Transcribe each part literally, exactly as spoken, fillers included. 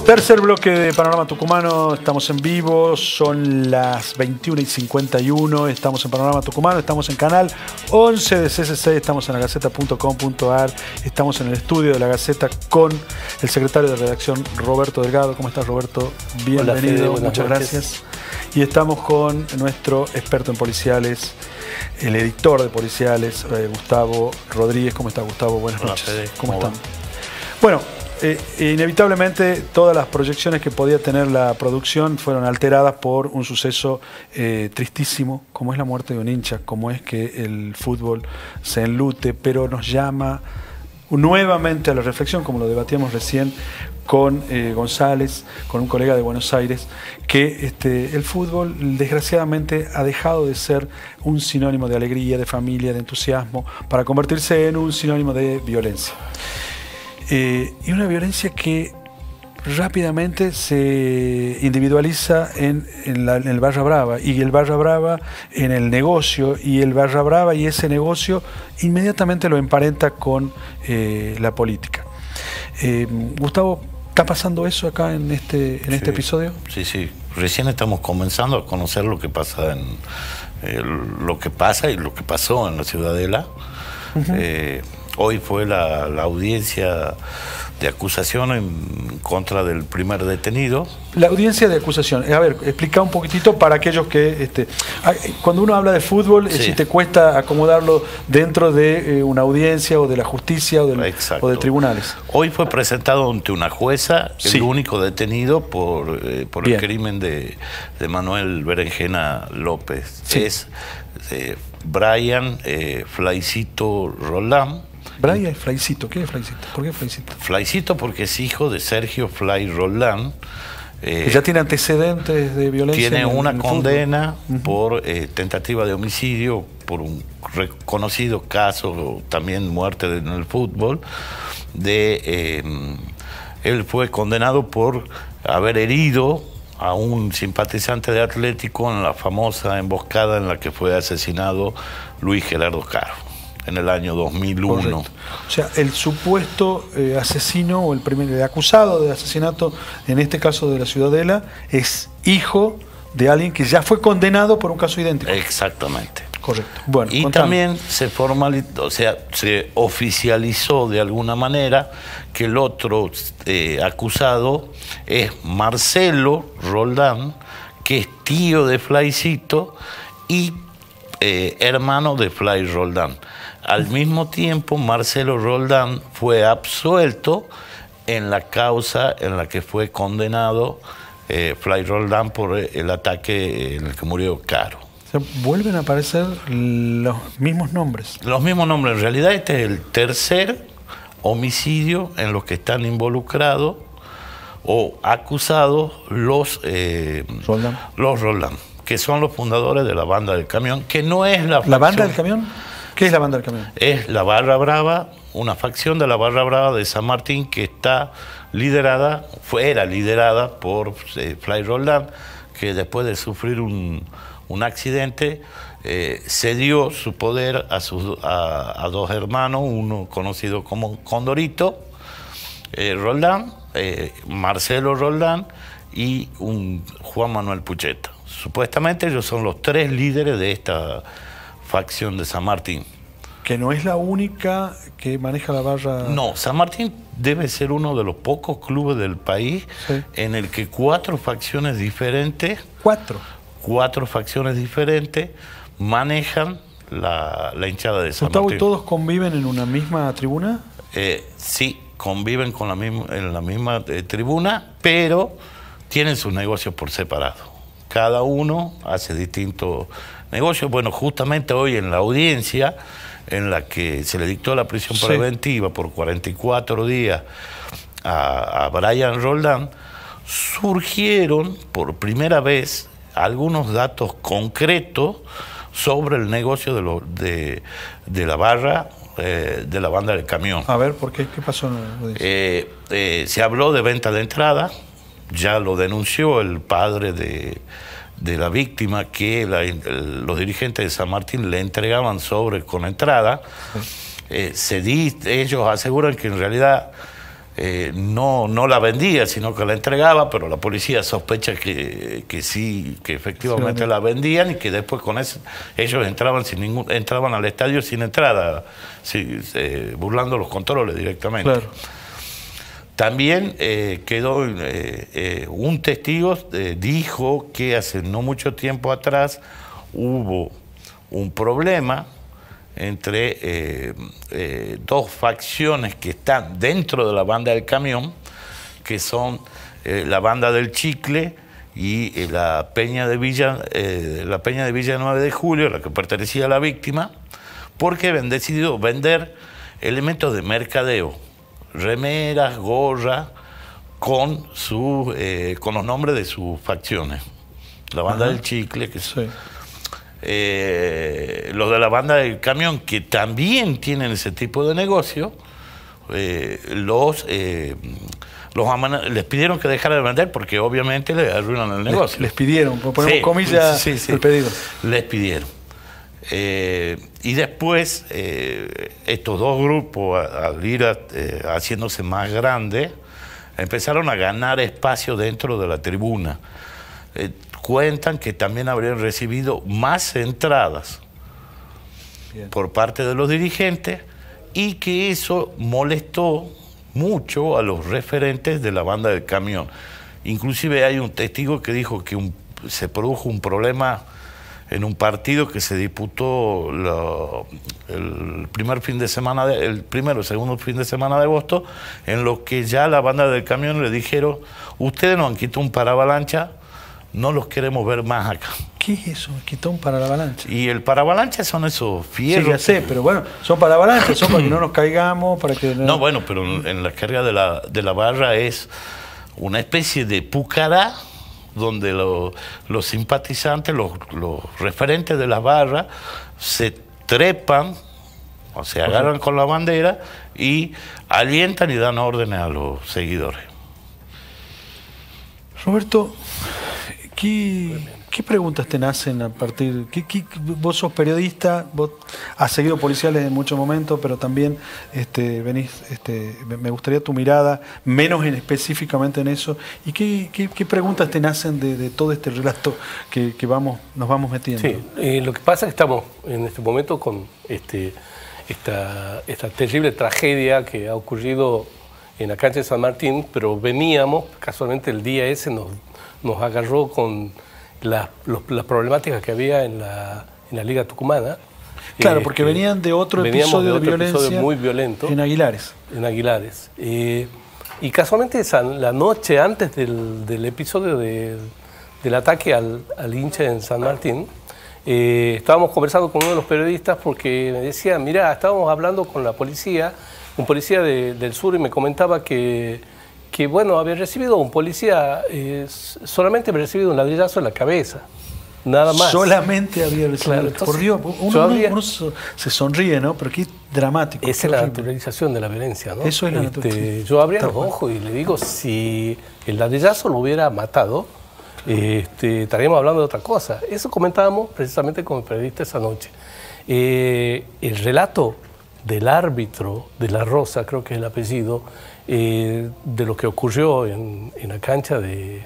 Tercer bloque de Panorama Tucumano, estamos en vivo, son las veintiuna y cincuenta y uno, estamos en Panorama Tucumano, estamos en canal once de C C C, estamos en la gaceta punto com punto ar, estamos en el estudio de la Gaceta con el secretario de redacción Roberto Delgado. ¿Cómo estás, Roberto? Bienvenido, Hola, muchas noches. gracias. Y estamos con nuestro experto en policiales, el editor de policiales, eh, Gustavo Rodríguez. ¿Cómo estás, Gustavo? Buenas Hola, noches. Fede. ¿Cómo, ¿Cómo están? Bueno, Eh, inevitablemente todas las proyecciones que podía tener la producción fueron alteradas por un suceso eh, tristísimo, como es la muerte de un hincha, como es que el fútbol se enlute, pero nos llama nuevamente a la reflexión, como lo debatíamos recién con eh, González, con un colega de Buenos Aires, que este, el fútbol desgraciadamente ha dejado de ser un sinónimo de alegría, de familia, de entusiasmo, para convertirse en un sinónimo de violencia. Eh, y una violencia que rápidamente se individualiza en, en, la, en el Barra Brava, y el Barra Brava en el negocio, y el Barra Brava y ese negocio inmediatamente lo emparenta con eh, la política. Eh, Gustavo, ¿está pasando eso acá en este, en sí, este episodio? Sí, sí. Recién estamos comenzando a conocer lo que pasa en eh, lo que pasa y lo que pasó en la Ciudadela. Uh-huh. eh, Hoy fue la, la audiencia de acusación en contra del primer detenido. La audiencia de acusación. A ver, explica un poquitito para aquellos que... Este, cuando uno habla de fútbol, sí, si te cuesta acomodarlo dentro de eh, una audiencia o de la justicia o, del, o de tribunales. Hoy fue presentado ante una jueza, sí, el único detenido por, eh, por el crimen de, de Manuel Berenjena López. Sí. Es eh, Brian eh, Flaicito Roldán. Brian Flaicito, ¿qué es Flaicito? ¿Por qué Flaicito? Flaicito porque es hijo de Sergio Flay Roldán. Eh, ¿Ya tiene antecedentes de violencia? Tiene en, una en condena uh-huh. por eh, tentativa de homicidio, por un reconocido caso, también muerte en el fútbol. De, eh, él fue condenado por haber herido a un simpatizante de Atlético en la famosa emboscada en la que fue asesinado Luis Gerardo Caro en el año dos mil uno. Correcto. O sea, el supuesto eh, asesino o el primer el acusado de asesinato, en este caso de la Ciudadela, es hijo de alguien que ya fue condenado por un caso idéntico. Exactamente. Correcto. Bueno, y contame. También se formalizó, o sea, se oficializó de alguna manera que el otro eh, acusado es Marcelo Roldán, que es tío de Flaicito y eh, hermano de Flay Roldán. Al mismo tiempo, Marcelo Roldán fue absuelto en la causa en la que fue condenado eh, Flay Roldán por el ataque en el que murió Caro. O sea, vuelven a aparecer los mismos nombres. Los mismos nombres. En realidad este es el tercer homicidio en los que están involucrados o acusados los, eh, Roldán. los Roldán, que son los fundadores de la Banda del Camión, que no es la... ¿La Banda del Camión? ¿Qué es la Banda del Camión? Es la Barra Brava, una facción de la Barra Brava de San Martín que está liderada, fuera liderada por eh, Flay Roldán, que después de sufrir un, un accidente eh, cedió su poder a, sus, a, a dos hermanos, uno conocido como Condorito eh, Roldán, eh, Marcelo Roldán y un Juan Manuel Pucheta. Supuestamente ellos son los tres líderes de esta facción de San Martín. Que no es la única que maneja la barra... No, San Martín debe ser uno de los pocos clubes del país, sí, en el que cuatro facciones diferentes... ¿Cuatro? Cuatro facciones diferentes manejan la, la hinchada de San Gustavo, Martín. ¿Y todos conviven en una misma tribuna? Eh, sí, conviven con la misma, en la misma eh, tribuna, pero tienen sus negocios por separado. Cada uno hace distintos negocios. Bueno, justamente hoy en la audiencia en la que se le dictó la prisión sí. preventiva por cuarenta y cuatro días a, a Brian Roldán, surgieron por primera vez algunos datos concretos sobre el negocio de, lo, de, de la barra, eh, de la Banda del Camión. A ver, ¿por qué? ¿Qué pasó? Eh, eh, se habló de venta de entrada, ya lo denunció el padre de... de la víctima, que la, el, los dirigentes de San Martín le entregaban sobres con entrada. Sí. Eh, se di, ellos aseguran que en realidad eh, no, no la vendía, sino que la entregaba, pero la policía sospecha que, que sí, que efectivamente sí, la vendían y que después con eso ellos entraban sin ningún, entraban al estadio sin entrada, sí, eh, burlando los controles directamente. Claro. También eh, quedó eh, eh, un testigo, eh, dijo que hace no mucho tiempo atrás hubo un problema entre eh, eh, dos facciones que están dentro de la banda del camión, que son eh, la banda del Chicle y eh, la Peña de Villa, eh, la Peña de Villa nueve de julio, la que pertenecía a la víctima, porque habían decidido vender elementos de mercadeo, remeras, gorras, con, su, eh, con los nombres de sus facciones. La banda Ajá. del Chicle, que sí. Eh, los de la banda del camión, que también tienen ese tipo de negocio, eh, los, eh, los les pidieron que dejaran de vender porque obviamente le arruinan el negocio. Les, les pidieron, ponemos sí, comillas sí, sí, el pedido. Les pidieron. Eh, y después eh, estos dos grupos, al ir a, eh, haciéndose más grandes, empezaron a ganar espacio dentro de la tribuna. Eh, cuentan que también habrían recibido más entradas Bien. por parte de los dirigentes y que eso molestó mucho a los referentes de la banda del camión. Inclusive hay un testigo que dijo que un, se produjo un problema en un partido que se disputó lo, el primer fin de semana, de, el primero o segundo fin de semana de agosto, en lo que ya la banda del camión le dijeron: ustedes nos han quitado un paravalancha, no los queremos ver más acá. ¿Qué es eso? Quitó un paravalancha. Y el paravalancha son esos fierros. Sí, ya sé, pero bueno, son paravalanchas, son para que no nos caigamos, para que... No, no bueno, pero en la carga de la, de la barra es una especie de pucará donde lo, los simpatizantes, los, los referentes de las barras, se trepan, o se agarran con la bandera y alientan y dan órdenes a los seguidores. Roberto, ¿qué, qué preguntas te nacen a partir? ¿Qué, qué, vos sos periodista, vos has seguido policiales en muchos momentos, pero también este, venís, este, me gustaría tu mirada, menos en, específicamente en eso. ¿Y qué, qué, qué preguntas te nacen de, de todo este relato que, que vamos, nos vamos metiendo? Sí, eh, lo que pasa es que estamos en este momento con este, esta, esta terrible tragedia que ha ocurrido en la cancha de San Martín, pero veníamos, casualmente el día ese nos, nos agarró con la, los, las problemáticas que había en la, en la Liga Tucumana. Claro, eh, porque venían de otro episodio de, otro de violencia episodio muy violento en Aguilares. En Aguilares. Eh, y casualmente esa, la noche antes del, del episodio de, del ataque al, al hincha en San Martín, eh, estábamos conversando con uno de los periodistas porque me decía, mira, estábamos hablando con la policía, un policía de, del sur, y me comentaba que, que bueno, había recibido un policía, eh, solamente había recibido un ladrillazo en la cabeza, nada más. Solamente había recibido, claro, entonces, por Dios, uno, había, uno, uno se sonríe, ¿no? Pero qué dramático. Esa es la naturalización de la violencia, ¿no? Eso es la este, naturalización. Yo abría los ojos y le digo, si el ladrillazo lo hubiera matado, este, estaríamos hablando de otra cosa. Eso comentábamos precisamente con el periodista esa noche. Eh, el relato del árbitro de La Rosa, creo que es el apellido, eh, de lo que ocurrió en, en la cancha de,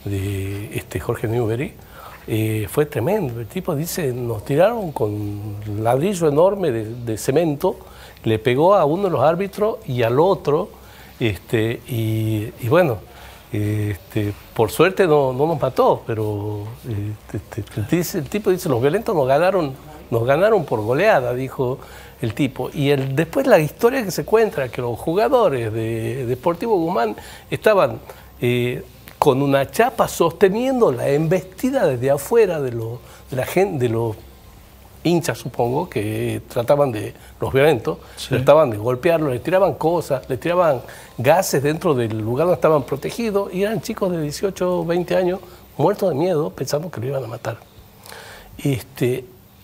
de este Jorge Newbery, eh, fue tremendo. El tipo dice, nos tiraron con un ladrillo enorme de, de cemento, le pegó a uno de los árbitros y al otro, este, y, y bueno, este, por suerte no, no nos mató, pero este, este, el tipo dice, los violentos nos ganaron, nos ganaron por goleada, dijo el tipo. Y el, después la historia que se cuenta, que los jugadores de Deportivo Guzmán estaban eh, con una chapa sosteniendo la embestida desde afuera de, lo, de la gente, de los hinchas, supongo, que trataban de, los violentos, sí. trataban de golpearlos, les tiraban cosas, les tiraban gases dentro del lugar donde estaban protegidos, y eran chicos de dieciocho, veinte años, muertos de miedo, pensando que lo iban a matar. Este...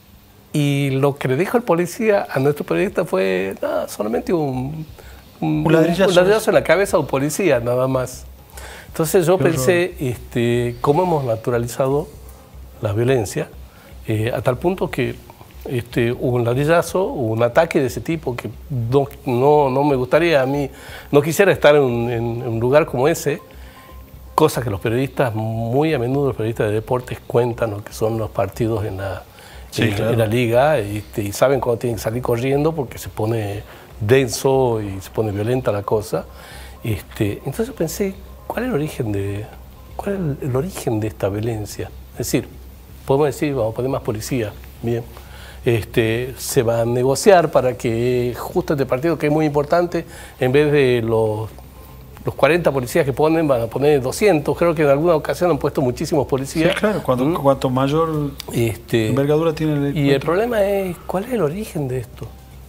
Y lo que le dijo el policía a nuestro periodista fue no, solamente un, un, un, ladrillazo. un ladrillazo en la cabeza a un policía, nada más. Entonces yo Qué pensé este, cómo hemos naturalizado la violencia, eh, a tal punto que este, un ladrillazo, un ataque de ese tipo, que no, no, no me gustaría a mí, no quisiera estar en, en, en un lugar como ese, cosa que los periodistas, muy a menudo los periodistas de deportes cuentan lo que son los partidos en la, sí, en, claro. en la liga, este, y saben cuándo tienen que salir corriendo porque se pone denso y se pone violenta la cosa. Este, entonces pensé, ¿cuál es el origen de, cuál es el, el origen de esta violencia? Es decir, podemos decir, vamos a poner más policía, bien. Este, se va a negociar para que justo este partido, que es muy importante, en vez de los, los cuarenta policías que ponen, van a poner doscientos. Creo que en alguna ocasión han puesto muchísimos policías. Sí, claro, cuanto, ¿Mm? cuanto mayor este, envergadura tiene el... Y el problema es, ¿cuál es el origen de esto?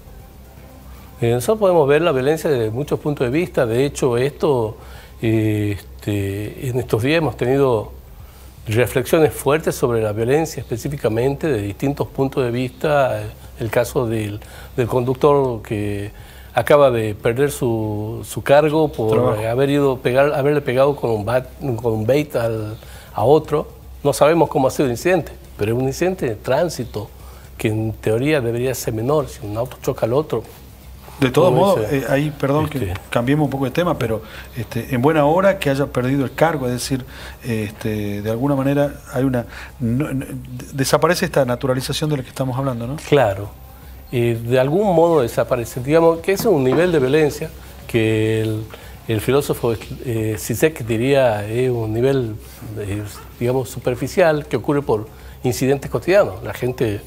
Eh, nosotros podemos ver la violencia desde muchos puntos de vista. De hecho, esto, eh, este, en estos días hemos tenido reflexiones fuertes sobre la violencia específicamente de distintos puntos de vista. El caso del, del conductor que acaba de perder su, su cargo por Trabajo. haber ido pegar, haberle pegado con un, bat, con un bait al, a otro. No sabemos cómo ha sido el incidente, pero es un incidente de tránsito que en teoría debería ser menor. Si un auto choca al otro, De todos Como modos, dice, eh, ahí, perdón este, que cambiemos un poco de tema, pero este, en buena hora que haya perdido el cargo, es decir, este, de alguna manera hay una no, no, desaparece esta naturalización de la que estamos hablando, ¿no? claro, y de algún modo desaparece. Digamos que ese es un nivel de violencia que el, el filósofo eh, Zizek diría es un nivel, eh, digamos, superficial que ocurre por incidentes cotidianos. La gente...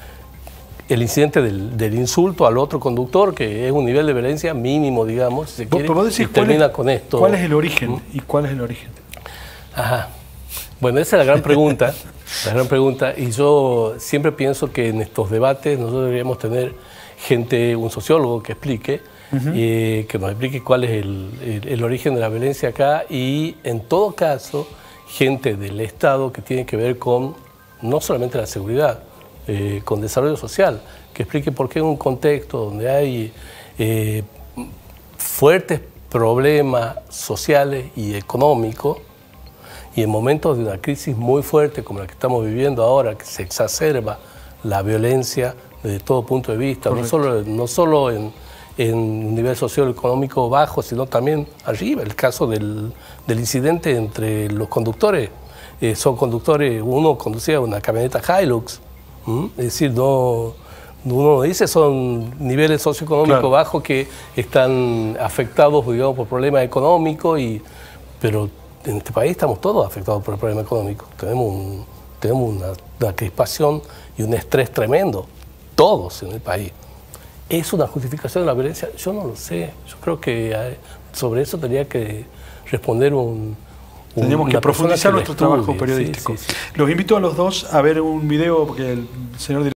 El incidente del, del insulto al otro conductor, que es un nivel de violencia mínimo, digamos, si se quiere, ¿Vos decís y termina cuál es, con esto. ¿Cuál es el origen? ¿Mm? ¿Y cuál es el origen? Ajá. Bueno, esa es la gran pregunta, la gran pregunta, y yo siempre pienso que en estos debates nosotros deberíamos tener gente, un sociólogo que explique, uh-huh. eh, que nos explique cuál es el, el, el origen de la violencia acá, y en todo caso, gente del Estado que tiene que ver con no solamente la seguridad, Eh, con desarrollo social, que explique por qué en un contexto donde hay eh, fuertes problemas sociales y económicos, y en momentos de una crisis muy fuerte como la que estamos viviendo ahora, que se exacerba la violencia desde todo punto de vista, no solo, no solo en, en un nivel socioeconómico bajo, sino también arriba. El caso del, del incidente entre los conductores, eh, son conductores, uno conducía una camioneta Hilux. Es decir, no, uno dice son niveles socioeconómicos claro. bajos que están afectados, digamos, por problemas económicos, y, pero en este país estamos todos afectados por el problema económico. Tenemos, un, tenemos una, una crispación y un estrés tremendo, todos en el país. ¿Es una justificación de la violencia? Yo no lo sé. Yo creo que sobre eso tendría que responder un... Tendríamos que profundizar que nuestro estudie, trabajo periodístico. Sí, sí, sí. Los invito a los dos a ver un video, porque el señor